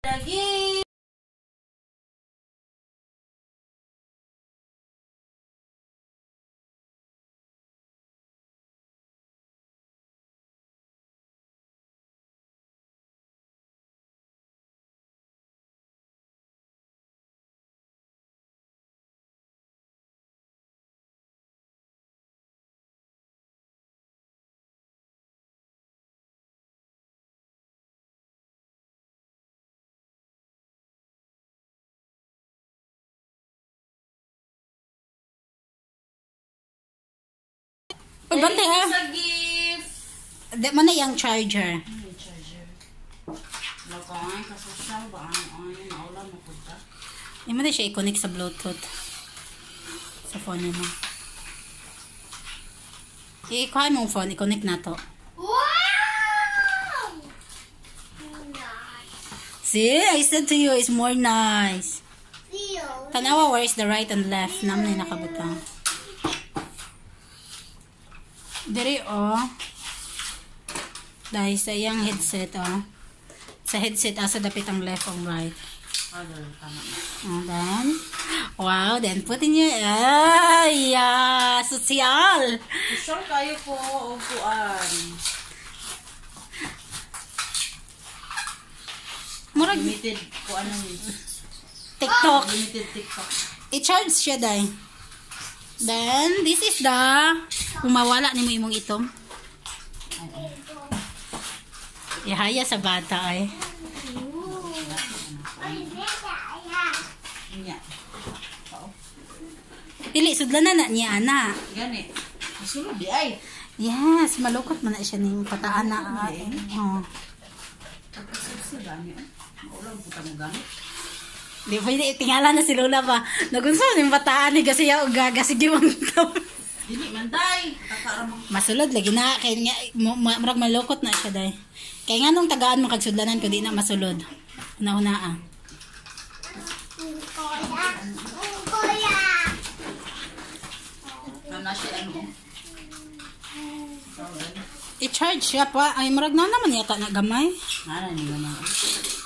Lagi. Uy, bante ha. Sa gift. Di man na yung charger. Charger. Lakay, kasosyal ba? Ano, naulan mo punta? Di man na siya i-connect sa Bluetooth. Sa phone mo. I-kuha mo yung phone, i-connect na to. Wow! Nice. See, I said to you, it's more nice. Feel. Tanawa, where is the right and left? Naman na nakabutang. Diri, oh. Dahil sa iyang headset, oh. Sa headset, asa dapit ang left and right. Tama na. And then, wow, then put in your, ay, sosyal. Sure kayo po, upuan. Murag, Limited po ano ni TikTok. Limited TikTok. I-charge siya, day. Then, this is the, kung mawala ni mo imong itom. Ihaya sa bata, ay. Nya. Dili, sudlan na niya, ana. Gani. Masulod di ay. Yes, malukot man na siya ning pataan na. Oh. Sa gani. Maulan po mo gani. Di pwede, tingala na si Lola ba? Nagunso yung bataan ni kasi yung gaga, sige mong tao. Dili man day. Kakaramang Masulod lagi na, kaya nga, marag malukot na siya, day. Kaya nga nung tagaan mo kagsudlanan ko, di na masulod. Una-una, Kuya. na siya ano. I-charge siya pa. Ay, marag na naman yata na gamay. Nana ni naman.